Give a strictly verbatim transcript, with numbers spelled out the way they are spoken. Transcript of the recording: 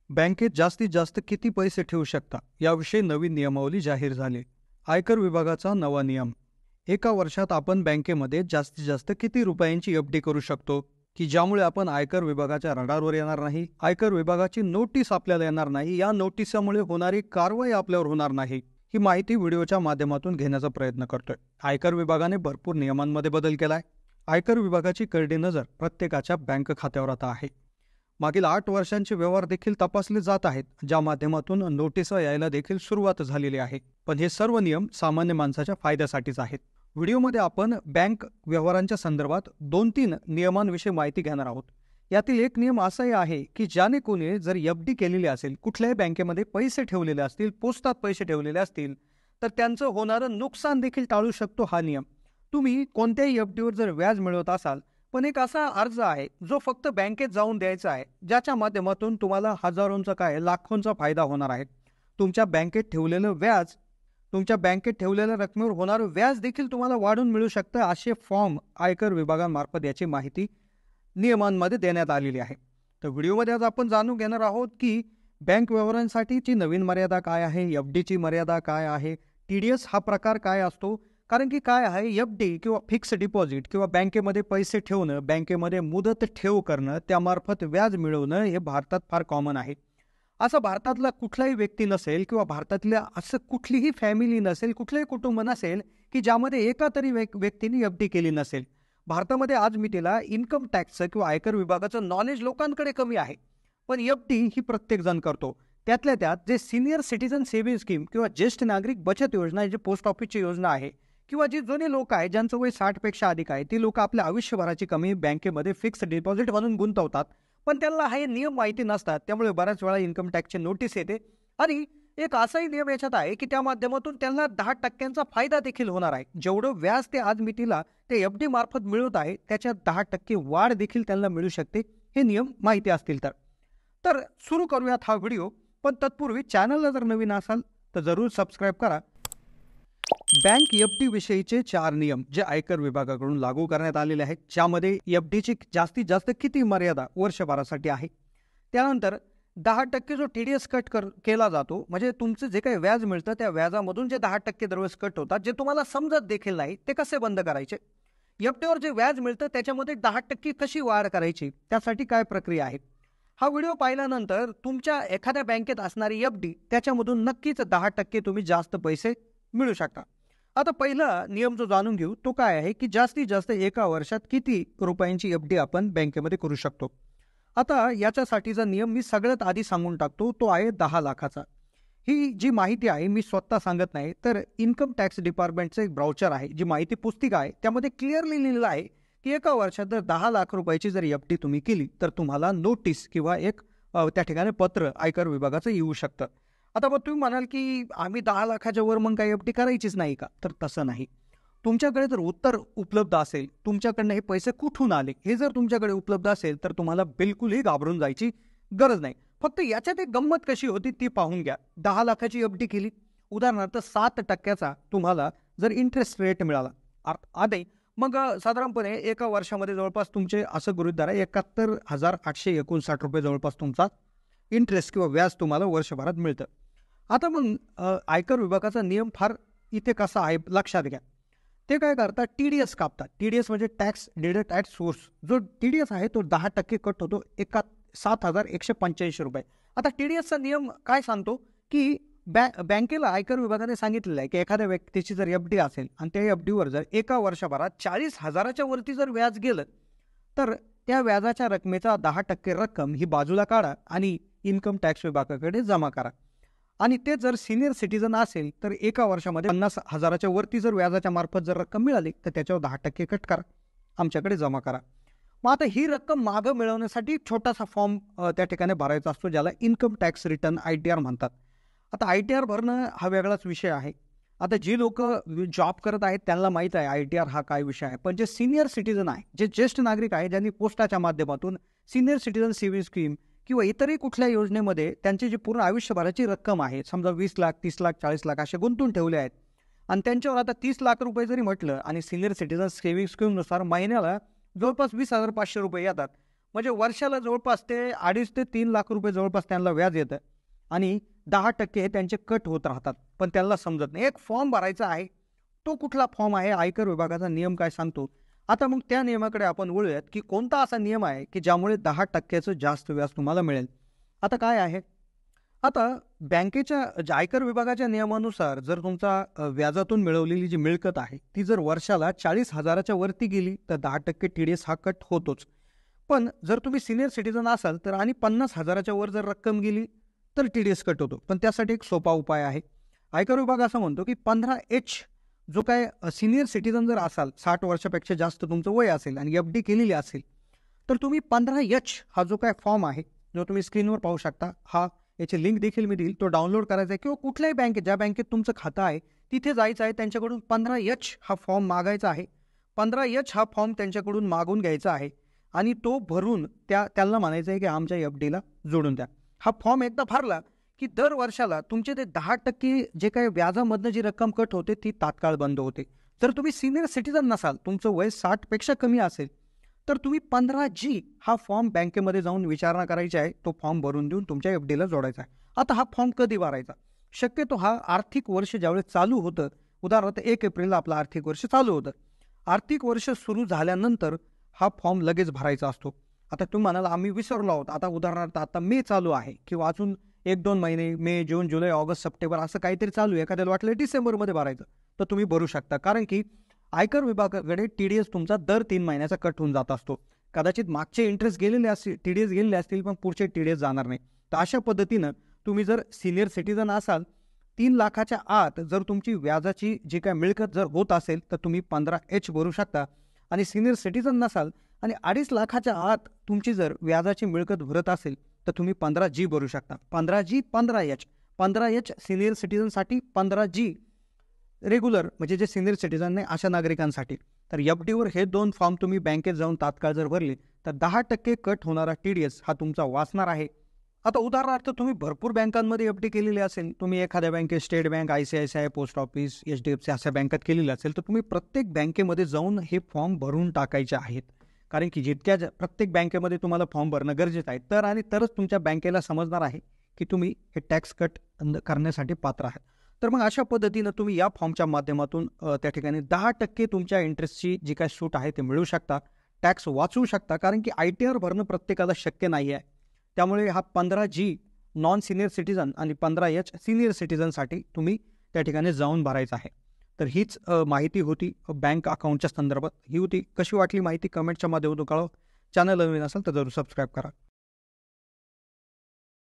बँकेत जास्तीत जास्त किती पैसे ठेवू शकता याविषयी नवीन नियमावली जाहीर झाली. आयकर विभागाचा नवा नियम. एका वर्षात आपण बँकेमध्ये जास्तीत जास्त किती रुपयांची एफ डी करू शकतो की ज्यामुळे आपण आयकर विभागाच्या रडारवर येणार नाही, आयकर विभागाची नोटीस आपल्याला येणार नाही, या नोटिसामुळे होणारी कारवाई आपल्यावर होणार नाही, ही माहिती व्हिडिओच्या माध्यमातून घेण्याचा प्रयत्न करतोय. आयकर विभागाने भरपूर नियमांमध्ये बदल केलाय. आयकर विभागाची करडी नजर प्रत्येकाच्या बँक खात्यावर आता आहे. मागील आठ वर्षांचे व्यवहार देखील तपासले जात आहेत, ज्या माध्यमातून नोटीस यायला देखील सुरुवात झालेली आहे. पण हे सर्व नियम सामान्य माणसाच्या फायद्यासाठीच आहेत. व्हिडिओमध्ये आपण बँक व्यवहारांच्या संदर्भात दोन तीन नियमांविषयी माहिती घेणार आहोत. यातील एक नियम असाही आहे की ज्याने कोणी जर एफ डी केलेली असेल, कुठल्याही बँकेमध्ये पैसे ठेवलेले असतील, पोस्टात पैसे ठेवलेले असतील, तर त्यांचं होणारं नुकसान देखील टाळू शकतो हा नियम. तुम्ही कोणत्याही एफ डीवर जर व्याज मिळवत असाल, पण एक असा अर्ज आहे जो फक्त बँकेत जाऊन द्यायचा आहे, ज्याच्या माध्यमातून तुम्हाला हजारोंचा काय लाखोंचा फायदा होणार आहे. तुमच्या बँकेत ठेवलेलं व्याज तुमच्या बँकेत ठेवलेल्या रकमेवर होणारं व्याज देखील तुम्हाला वाढून मिळू शकतं. असे फॉर्म आयकर विभागामार्फत याची माहिती नियमांमध्ये देण्यात आलेली आहे. तर व्हिडिओमध्ये आज आपण जाणून घेणार आहोत की बँक व्यवहारांसाठीची नवीन मर्यादा काय आहे, एफ डीची मर्यादा काय आहे, टी डी एस हा प्रकार काय असतो. कारण की काय आहे, एफ डी किंवा फिक्स डिपॉझिट किंवा बँकेमध्ये पैसे ठेवणं, बँकेमध्ये मुदत ठेव करणं, त्यामार्फत व्याज मिळवणं हे भारतात फार कॉमन आहे. असं भारतातला कुठलाही व्यक्ती नसेल किंवा भारतातल्या असं कुठलीही फॅमिली नसेल, कुठलंही कुटुंब नसेल की ज्यामध्ये एका तरी व्यक्तीने एफ डी केली नसेल. भारतामध्ये आज मितीला इन्कम टॅक्सचं किंवा आयकर विभागाचं नॉलेज लोकांकडे कमी आहे, पण एफ डी ही प्रत्येक जण करतो. त्यातल्या त्यात जे सिनियर सिटीजन सेव्हिंग स्कीम किंवा ज्येष्ठ नागरिक बचत योजना, जी पोस्ट ऑफिसची योजना आहे, किंवा जी जुने लोक आहेत ज्यांचं वय साठ पेक्षा अधिक आहे, ती लोक आपल्या आयुष्यभराची कमी बँकेमध्ये फिक्स डिपॉझिट म्हणून गुंतवतात, पण त्यांना हे नियम माहिती नसतात. त्यामुळे बऱ्याच वेळा इन्कम टॅक्सची नोटीस येते. आणि एक असाही नियम याच्यात आहे की त्या माध्यमातून त्यांना दहा टक्क्यांचा फायदा देखील होणार आहे. जेवढं व्याज ते आज मितीला ते एफ डी मार्फत मिळवत आहे, त्याच्यात दहा टक्के वाढ देखील त्यांना मिळू शकते. हे नियम माहिती असतील तर तर सुरू करूयात हा व्हिडिओ. पण तत्पूर्वी चॅनलला जर नवीन असाल तर जरूर सबस्क्राईब करा. बँक एफ डी विषयीचे चार नियम जे आयकर विभागाकडून लागू करण्यात आलेले आहेत, ज्यामध्ये एफ डीची जास्तीत जास्त किती मर्यादा वर्षभरासाठी आहे. त्यानंतर दहा टक्के जो टी डी एस कट कर केला जातो, म्हणजे तुमचं जे काही व्याज मिळतं त्या व्याजामधून जे दहा टक्के दरवेळेस कट होतात, जे तुम्हाला समजत देखील नाही, ते कसे बंद करायचे. एफ डीवर जे व्याज मिळतं त्याच्यामध्ये दहा टक्के कशी वाढ करायची, त्यासाठी काय प्रक्रिया आहे. हा व्हिडिओ पाहिल्यानंतर तुमच्या एखाद्या बँकेत असणारी एफ डी, त्याच्यामधून नक्कीच दहा टक्के तुम्ही जास्त पैसे मिळू शकता. आता पहिला नियम जो जाणून घेऊ तो काय आहे की जास्तीत जास्त एका वर्षात किती रुपयांची एफ डी आपण बँकेमध्ये करू शकतो. आता याच्यासाठीचा नियम मी सगळ्यात आधी सांगून टाकतो, तो आहे दहा लाखाचा. ही जी माहिती आहे मी स्वतः सांगत नाही, तर इन्कम टॅक्स डिपार्टमेंटचं एक ब्राउचर आहे, जी माहिती पुस्तिका आहे, त्यामध्ये क्लिअरली लिहिलेलं आहे की एका वर्षात जर दहा लाख रुपयाची जर एफ डी तुम्ही केली तर तुम्हाला नोटीस किंवा एक त्या ठिकाणी पत्र आयकर विभागाचं येऊ शकतं. आता मग तुम्ही म्हणाल की आम्ही दहा लाखाच्या वर मग काही एफ डी करायचीच नाही का, तर तसं नाही. तुमच्याकडे जर उत्तर उपलब्ध असेल, तुमच्याकडनं हे पैसे कुठून आले हे जर तुमच्याकडे उपलब्ध असेल, तर तुम्हाला बिलकुलही घाबरून जायची गरज नाही. फक्त याच्यात एक गंमत कशी होती ती पाहून घ्या. दहा लाखाची एफ डी केली, उदाहरणार्थ सात टक्क्याचा तुम्हाला जर इंटरेस्ट रेट मिळाला आधी, मग साधारणपणे एका वर्षामध्ये जवळपास तुमचे असं गृहीत धरा एकाहत्तर हजार आठशे एकोणसाठ रुपये जवळपास तुमचा इंटरेस्ट किंवा व्याज तुम्हाला वर्षभरात मिळतं. आता मग आयकर विभागाचा नियम फार इथे कसा आहे लक्षात घ्या. ते काय करतात, टी डी एस कापतात. टी डी एस म्हणजे टॅक्स डिडक्ट ॲट सोर्स. जो टी डी एस आहे तो दहा टक्के कट होतो, एका सात हजार एकशे पंच्याऐंशी रुपये. आता टी डी एसचा नियम काय सांगतो की बॅ बँकेला आयकर विभागाने सांगितलेलं आहे की एखाद्या व्यक्तीची जर एफ डी असेल आणि त्या एफ डीवर जर एका वर्षभरात चाळीस हजाराच्या वरती जर व्याज गेलं, तर त्या व्याजाच्या रकमेचा दहा टक्के रक्कम ही बाजूला काढा आणि इन्कम टॅक्स विभागाकडे जमा करा. आणि ते जर सिनियर सिटीजन असेल तर एका वर्षामध्ये पन्नास हजाराच्या वरती जर व्याजाच्या मार्फत जर रक्कम मिळाली तर त्याच्यावर दहा टक्के कट करा, आमच्याकडे जमा करा. मग आता ही रक्कम मागं मिळवण्यासाठी एक छोटासा फॉर्म त्या ठिकाणी भरायचा असतो, ज्याला income tax return I T R म्हणतात. आता आय टी आर भरणं हा वेगळाच विषय आहे. आता जी लोक जॉब करत आहेत त्यांना माहीत आहे आय टी आर हा काय विषय आहे, पण जे सिनियर सिटीजन आहे, जे ज्येष्ठ नागरिक आहे, ज्यांनी पोस्टाच्या माध्यमातून सिनियर सिटीजन सेव्हिंग स्कीम किंवा इतरही कुठल्या योजनेमध्ये त्यांची जी पूर्ण आयुष्यभराची रक्कम आहे, समजा वीस लाख तीस लाख चाळीस लाख असे गुंतवून ठेवले आहेत, आणि त्यांच्यावर आता तीस लाख रुपये जरी म्हटलं आणि सिनियर सिटीजन सेव्हिंग स्कीमनुसार महिन्याला जवळपास वीस हजार पाचशे रुपये येतात, म्हणजे वर्षाला जवळपास ते अडीच ते तीन लाख रुपये जवळपास त्यांना व्याज येतं आणि दहा टक्के हे त्यांचे कट होत राहतात. पण त्यांना समजत नाही. एक फॉर्म भरायचा आहे. तो कुठला फॉर्म आहे, आयकर विभागाचा नियम काय सांगतो. आता मग त्या नियमाकडे आपण वळूयात की कोणता असा नियम आहे की ज्यामुळे दहा टक्क्याचं जास्त व्याज तुम्हाला मिळेल. आता काय आहे, आता बँकेच्या आयकर विभागाच्या नियमानुसार जर तुमचा व्याजातून मिळवलेली जी मिळकत आहे ती जर वर्षाला चाळीस हजाराच्या वरती गेली तर दहा टक्के टी डी एस हा कट होतोच. पण जर तुम्ही सिनियर सिटीजन असाल तर आणि पन्नास हजाराच्या वर जर रक्कम गेली तर टी डी एस कट होतो. पण त्यासाठी एक सोपा उपाय आहे. आयकर विभाग असं म्हणतो की पंधरा एच जो काय सिनियर सिटीजन जर असाल, साठ वर्षापेक्षा जास्त तुमचं वय असेल आणि एफ डी केलेली असेल तर तुम्ही पंधरा एच हा जो काय फॉर्म आहे जो तुम्ही स्क्रीनवर पाहू शकता, हा याची लिंक देखील मी देईल, तो डाउनलोड करायचा आहे किंवा कुठल्याही बँकेत ज्या बँकेत तुमचं खातं आहे तिथे जायचं आहे, त्यांच्याकडून पंधरा एच हा फॉर्म मागायचा आहे. पंधरा एच हा फॉर्म त्यांच्याकडून मागून घ्यायचा आहे आणि तो भरून त्या त्यांना म्हणायचं आहे की आमच्या एफ डीला जोडून द्या. हा फॉर्म एकदा भरला की दर वर्षाला तुमचे ते दहा टक्के जे काही व्याजामधनं जी रक्कम कट होते ती तात्काळ बंद होते. जर तुम्ही सिनियर सिटीजन नसाल, तुमचं वय साठपेक्षा कमी असेल तर तुम्ही पंधरा जी हा फॉर्म बँकेमध्ये जाऊन विचारणा करायची आहे. तो फॉर्म भरून देऊन तुमच्या एफ डीला जोडायचा आहे. आता हा फॉर्म कधी भरायचा, शक्यतो हा आर्थिक वर्ष ज्यावेळेस चालू होतं, उदाहरणार्थ एक एप्रिलला आपलं आर्थिक वर्ष चालू होतं, आर्थिक वर्ष सुरू झाल्यानंतर हा फॉर्म लगेच भरायचा असतो. आता तुम्ही म्हणाल आम्ही विसरलो आहोत, आता उदाहरणार्थ आता मे चालू आहे किंवा अजून एक दोन महिने मे जून जुलै ऑगस्ट सप्टेंबर असं काहीतरी चालू आहे, एखाद्याला वाटलं डिसेंबरमध्ये भरायचं तर तुम्ही भरू शकता. कारण की आयकर विभागाकडे टी डी एस तुमचा दर तीन महिन्याचा कट होऊन जात असतो. कदाचित मागचे इंटरेस्ट गेलेले असतील, टी डी एस गेलेले असतील, पण पुढचे टी डी एस जाणार नाही. तर अशा पद्धतीनं तुम्ही जर सिनियर सिटीजन असाल, तीन लाखाच्या आत जर तुमची व्याजाची जी काय मिळकत जर होत असेल तर तुम्ही पंधरा एच भरू शकता. आणि सिनियर सिटीजन नसाल आणि अडीच लाखाच्या आत तुमची जर व्याजाची मिळकत भरत असेल तर तुम्ही पंधरा जी भरू शकता. पंधरा जी पंधरा एच पंधरा एच सिनियर सिटीजनसाठी, पंधरा जी रेग्युलर म्हणजे जे सिनियर सिटीजन नाही अशा नागरिकांसाठी. तर एफ डीवर हे दोन फॉर्म तुम्ही बँकेत जाऊन तात्काळ जर भरले तर दहा टक्के कट होणारा टी डी एस हा तुमचा वाचणार आहे. आता उदाहरणार्थ तुम्ही भरपूर बँकांमध्ये एफ डी केलेली असेल, तुम्ही एखाद्या बँकेत state bank, I C I C I, post office, H D F C अशा बँकेत केलेली असेल तर तुम्ही प्रत्येक बँकेमध्ये जाऊन हे फॉर्म भरून टाकायचे आहेत. कारण की जितक्या प्रत्येक बँकेमध्ये तुम्हाला फॉर्म भरणं गरजेचं आहे, तर आणि तरच तुमच्या बँकेला समजणार आहे की तुम्ही हे टॅक्स कट करण्यासाठी पात्र आहात. तर मग अशा पद्धतीनं तुम्ही या फॉर्मच्या माध्यमातून त्या ठिकाणी दहा टक्के तुमच्या इंटरेस्टची जी काय सूट आहे ते मिळू शकता, टॅक्स वाचवू शकता. कारण की आय टी आर भरणं प्रत्येकाला शक्य नाही आहे. त्यामुळे हा पंधरा जी नॉन सिनियर सिटीजन आणि पंधरा एच सिनियर सिटीजनसाठी तुम्ही त्या ठिकाणी जाऊन भरायचं आहे. तर हीच माहिती होती बँक अकाउंटच्या संदर्भात. ही होती. कशी वाटली माहिती कमेंटच्या माध्यमातून कळवा. चॅनल नवीन असेल तर जरूर सबस्क्राईब करा.